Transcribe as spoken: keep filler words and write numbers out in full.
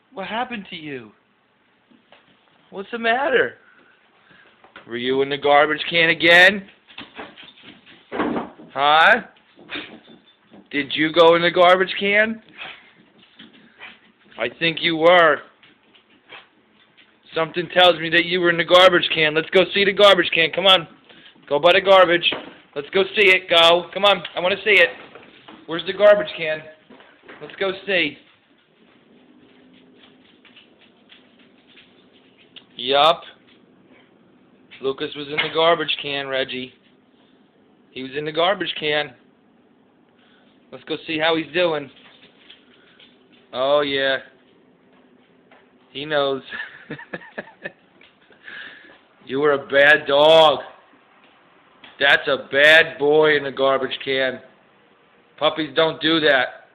What happened to you? What's the matter? Were you in the garbage can again? Huh? Did you go in the garbage can? I think you were. Something tells me that you were in the garbage can. Let's go see the garbage can. Come on. Go by the garbage. Let's go see it. Go. Come on. I want to see it. Where's the garbage can? Let's go see. Yup. Lucas was in the garbage can, Reggie. He was in the garbage can. Let's go see how he's doing. Oh, yeah. He knows. You were a bad dog. That's a bad boy in the garbage can. Puppies don't do that.